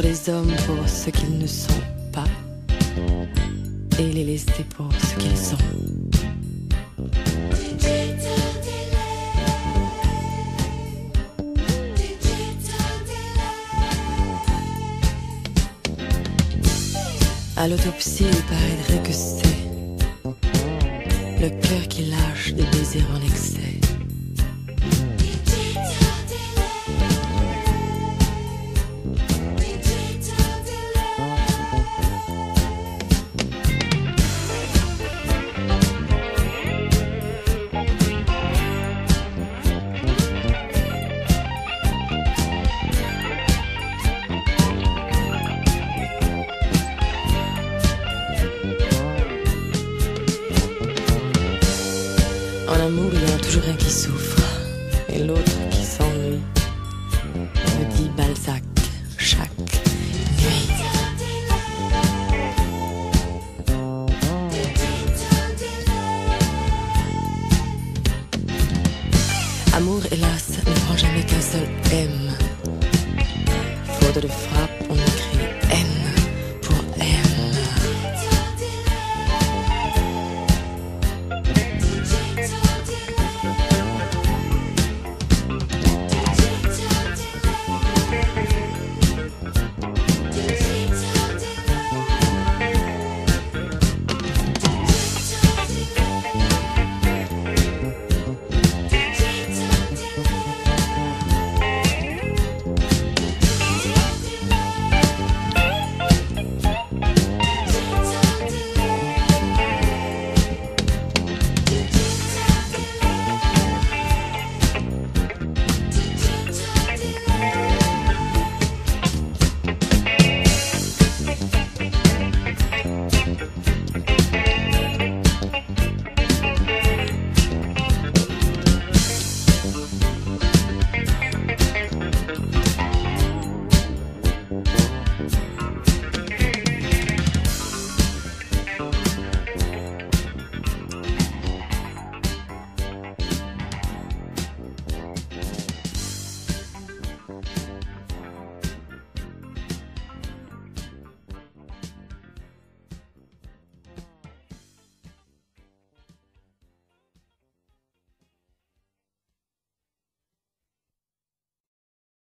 les hommes pour ce qu'ils ne sont pas et les laisser pour ce qu'ils sont. À l'autopsie, il paraîtrait que c'est le cœur qui lâche des désirs en excès. En amour, il y en a toujours un qui souffre et l'autre qui s'ennuie, me dit Balzac chaque nuit. Amour, hélas, ne prend jamais qu'un seul M. Faute de frappe,